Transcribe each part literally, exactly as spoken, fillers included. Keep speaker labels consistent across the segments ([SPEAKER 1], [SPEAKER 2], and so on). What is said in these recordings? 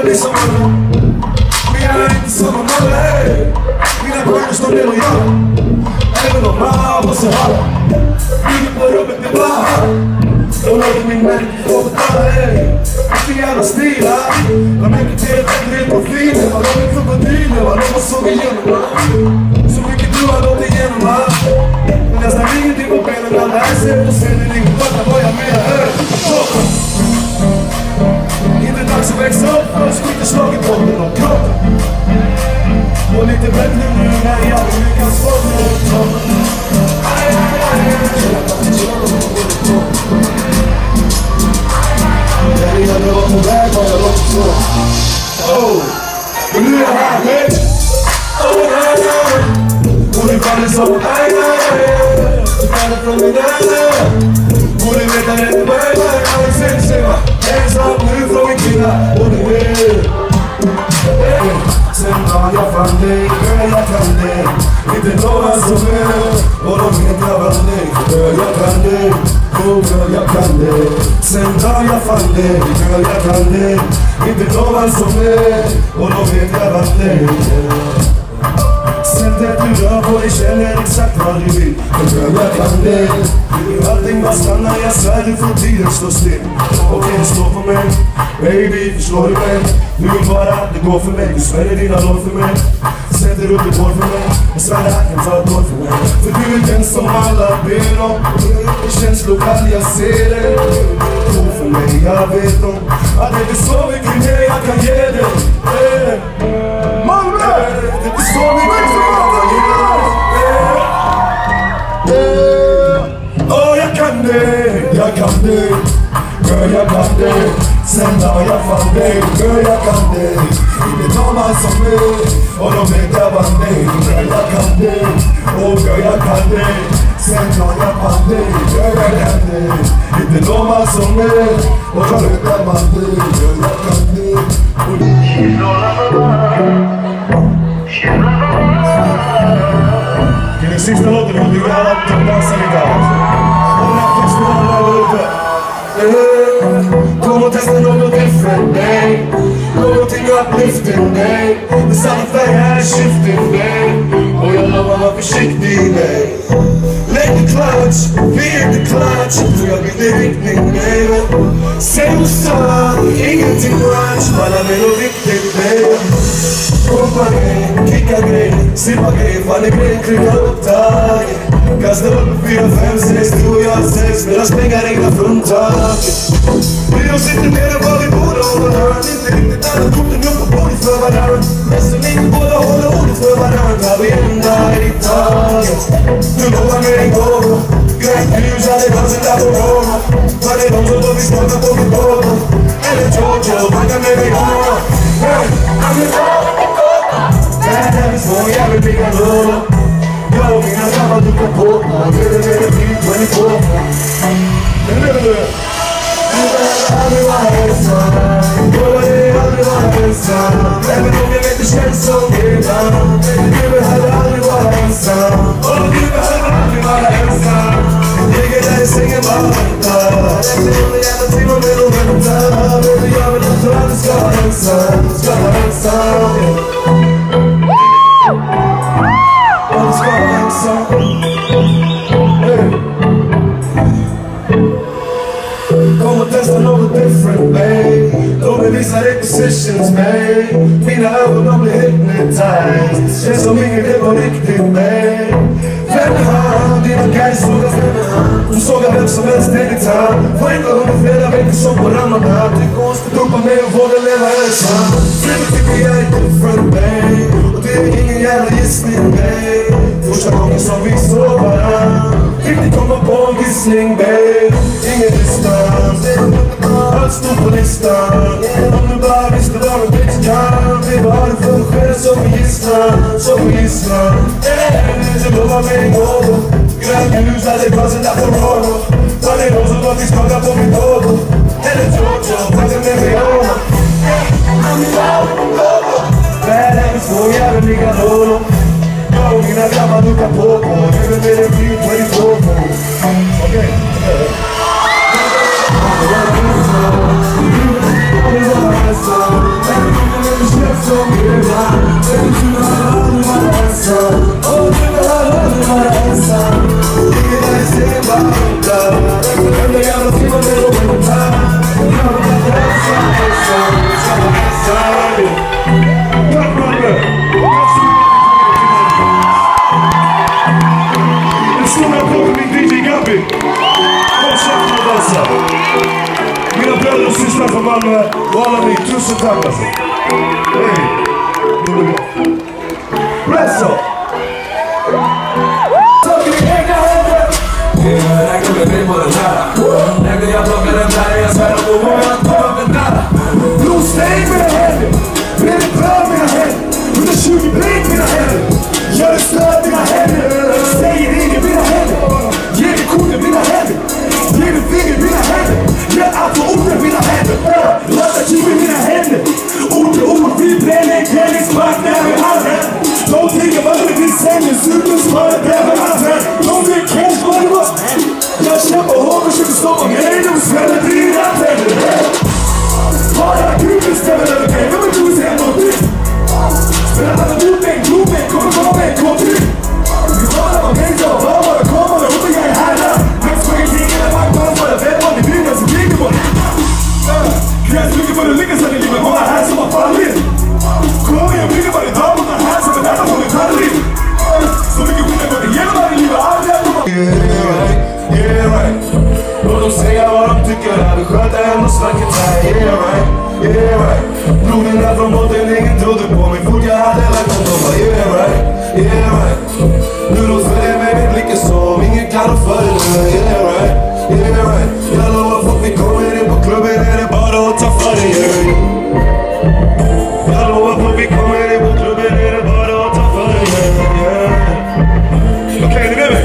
[SPEAKER 1] vill bli som mamma. Men jag är inte som en mamma, hey. Mina bröder står ner och gör. Även om mamma måste höra. Bygger på rummet med bara. Och låter min människa få betala, hey. Inte gärna stila. De mycket till ett bättre profiler. Vad de är krokodiler, vad de har såg igenom. Så mycket du har gått igenom, va. Men nästan ingenting på benen. Alla är sig och sen är det inget fattar vad jag menar, hey. Inte dags att växa upp, först skjuter slaget på den och kroppen. Och lite bättre nu när jag lyckas få det upp toppen. Aj, aj, aj, jag ringade var på väg, var jag långt så. Oh, men nu är jag här, hey. Oh, nej, nej. Borde faller som aj, aj, aj. Du faller från min nära. Borde veta rätt väg, väg, väg, sen ser man. Ensam nu från min kvinna, och du är. Sen har jag fann dig, hör jag kan dig. Inte några som är, och de vet jag vann dig. Hör jag kan dig, och hör jag kan dig. Sen har jag fann dig, hör jag kan dig. Inte några som är, och de vet jag vann dig. Sättet du rör på dig känner exakt vad du vill. Hör jag kan dig. Allting bara stannar, jag svär du får tiden stå still. Okej, det står för mig. Baby, förstår du mig? Du vill bara att det går för mig. Du svärjer dina lår för mig. Sätter upp ett hår för mig. Jag svär att jag kan ta ett år för mig. För du är den som alla ber om. Känslokall, jag ser det. Tro för mig, jag vet om att det är så mycket mer jag kan ge dig. Malmö! Det är så mycket mer jag kan ge dig. Åh, jag kan det, jag kan det. Girl, jag kan det. Sen har jag fann dig. Girl, jag kan det. Inte mamma som mig. Och de vet jag vann dig. Girl, jag kan det. Oh, girl, jag kan det. Sen har jag fann dig. Girl, jag kan det. Inte mamma som mig. Och de vet jag vann dig. Girl, jag kan det. Till den sista låten vill du göra upp och dansa lite här. Och den här festivalen där uppe. Kom och testa något different day. Någonting uplifting day. Det samma färger skifting day. Och jag lovar var försiktig dig. Lägg det clutch, feel the clutch. För jag vill i riktning baby. Säg och sa, ingenting much. Bara med något viktigt baby. Pumpa grej, kicka grej. Sippa grej, fan är grej, klicka upp taget. Kasta upp fyra, fem, sex, du och jag sex. Medan pengar regnar från taket. Vi då sitter mer än vad vi borde hålla varandra. Inte riktigt alla korten upp på bordet för varandra. Nästan inte båda håller ordet för varandra. Vi är en dag i taget. Du lovar mig en gåva. Grönt ljus, hade dansen där på Roma. Var det de som då vi skakar på mitt båda? Eller Georgia, banka med mig hora. Hey, I'm in love with the gåta. Det här är så jag vill bygga låda. Jag och mina gamla dukar på. Och det är det med det tjugofyra. Men nu, nu. Du behöver aldrig vara ensam. Lovar dig aldrig vara ensam. Även om jag vet det känns som ibland. Du behöver aldrig vara ensam. Och du behöver aldrig vara ensam. Ligger där i sängen bara väntar. Efter under jävla timmar med och väntar. Men du gör väl inte att du ska vara ensam. Du ska vara ensam. Och du ska vara ensam. Kom och testa något different, babe. Låt mig visa dig positions, babe. Mina ögon, de blir hypnotized. Känns som inget är på riktigt, babe. Femhand, dina guys sågar femhand. De sågar vem som helst enligt hand. Får inte under flera veckor som på Ramadan. Det är konstigt upp på mig och våga leva ensam. Fredag tycker jag är different, babe. Och det är ingen jävla gissning, babe. Första gången som vi såg varann. Riktigt komma på en gissning, babe. Ingen distans. Allt stod på listan. Om du bara visste vad en bitch kan. Vi var det för själv som en gisslan. Som en gisslan. Så lovar mig en gåva. Grönt ljus hade glasen där på Roma. Var det någon som var vi skakar på mitt håll. Eller Georgia, tackar med mig hemma. I'm in love with the gåva. Bad habits får jag vill ligga låna. Jag och mina grabbar dukar på på. Nu är det en fin tjugotvå på. Okej. I'm som gudar. Men du behöver aldrig vara ensam. Och du behöver aldrig vara ensam. Ingen är sin bara undrar. Den där jävla timman är roligt här. Jag behöver vara ensam, ensam. Jag ska vara ensam. Ja, brother. En stor applåd till min D J Gabi. Kom käften och dansa. Mina bröder och systrar från Malmö och alla ni, tusen tack alltså. Hej, nu är det bra. Bless up! Tag i egna händer! Jag räknar med mig på den här. När jag plockar den där, jag svär på mig att komma med nära. Blodsteg mina händer, blir det blöd mina händer. hundratjugo blink mina händer, gör det stöd mina händer. Säger ingen mina händer, ger det korten mina händer. Ger det finger mina händer, gör allt för ord med mina händer. Lattar typ i mina händer, ord till ord, vi bränner en klänningsback när vi handen. De tänker vad det finns händer, super som har det där med handen. De vill cash, vad det var. Jag kämpar hårt och försöker stoppa mig, de sväller dina tänder. Bara Gud bestämmer över mig, vem är du säger någonting? Spelar alla mot mig, mot mig, kommer vara mig, kom till. Vi håller på mig, så var var det kommer, och uppe jag är här där. Men springer kring hela bankbanan, för jag vet vad ni bygger, så bygger på det. Krävs mycket för att lyckas här i livet, många här som har fallit. Kom igen, bygger bara idag, många här som är detta på mitt halvliv. Så mycket skillnad går det igenom här i livet, aldrig att komma. Yeah right, yeah right. Och de säger vad de tycker, att vi sköter ändå snacket här. Yeah right, yeah right. Bloden där från botten, ingen trodde på mig. Fort jag hade lagt dem, de bara yeah right, yeah right. Nu de följer med min blicken som ingen kan ha följa. Yeah right, yeah right. Jag lovar folk vi kommer in på klubben, är det bara att ta för det. Yeah. Jag lovar folk vi kommer in på klubben, är det bara att ta för det. Yeah. Okej, okay, ni med mig?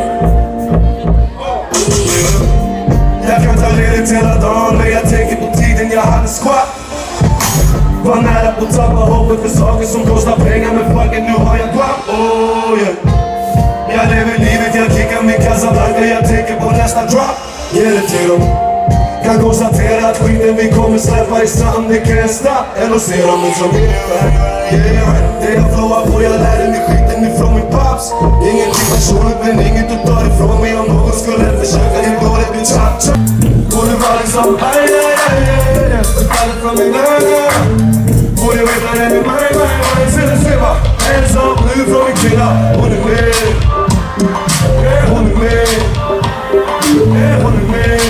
[SPEAKER 1] Jag kan ta ledigt hela dagen, men jag tänker på tiden jag hade squat. Var nära på tappa hoppet för saker som kostar pengar, men fucking nu har jag glapp. Oh yeah. Jag lever livet, jag kickar min Casablanca, jag tänker på nästa drop. Ge det till dem. Kan konstatera att skiten vi kommer släppa i sand, det kan jag snabbt. Eller ser dem ut som yeah right, yeah right. Det jag flowar på, jag lärde mig skiten ifrån min paps. Ingenting personligt, men inget du tar ifrån mig. Om någon skulle försöka, det går det blir tjapp tjapp. Och det var liksom aj aj aj aj aj. Det faller från min öga. Och jag vet att det är mig, mig, mig. Sen det svävar ensam nu från min kvinna. Hon är med, hon är med, hon är med.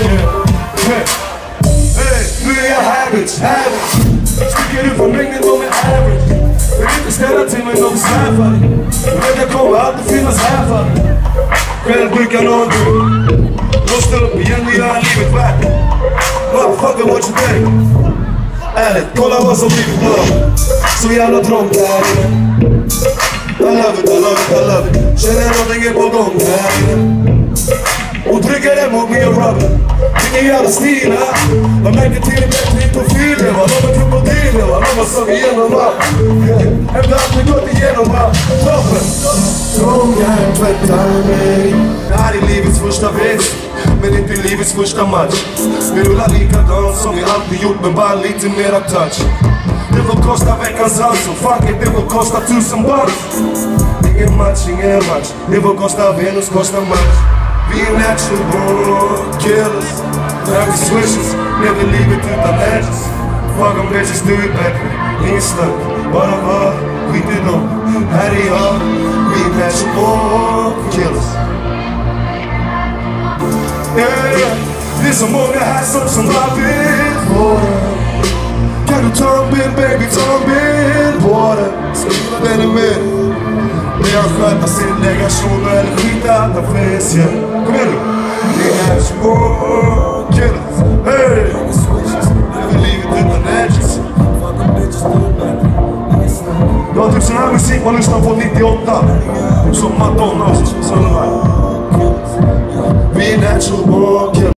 [SPEAKER 1] Hey, nu är jag habits, habits. Sticker ut från mängden, de är average. Jag vill inte ställa till mig någon släpare. Jag vet jag kommer alltid finnas här för dig. Själv brukar någon du. Måste upp igen och göra livet värt. Motherfucker, what you think? Ärligt, kolla vad som blivit bra. Så jävla trångt här inne. I love it, I love it, I love it. Känner någonting är på gång här inne. Och trycker det mot mig och rubber. Vilken jävla stil här. Man märker till en bättre profil. Det var någon med krokodiler. Det var någon som igenom allt. Efter allt vi gått igenom allt. Toppen. Trånga tvättar mig. Det här är livets första vecka, men inte livets första match. Vi rullar likadant som vi alltid gjort, men bara lite mera touch. Det får kosta veckans hals, och fuck it, det får kosta tusen bucks. Ingen match, ingen match. Det får kosta Venus, kosta match. Vi är natural born killers. Now we switches, never leave it utan edges. Fuck em bitches, do it bättre. Ingen slutt, bara var, skit i dem. Här är jag, vi är natural born killers. Yeah, yeah. Det är så många här som som bara vill få det. Kan du ta en bild baby, ta en bild på det. Skriva den är med. Det är skönt att se negationer eller skita att det finns, yeah. Kom igen nu. Det är så killers. Hey! Lever livet utan edges. Jag har typ sån här musik man lyssnar på nittioåtta. Som Madonna och sådana här. Vi är natural born killers.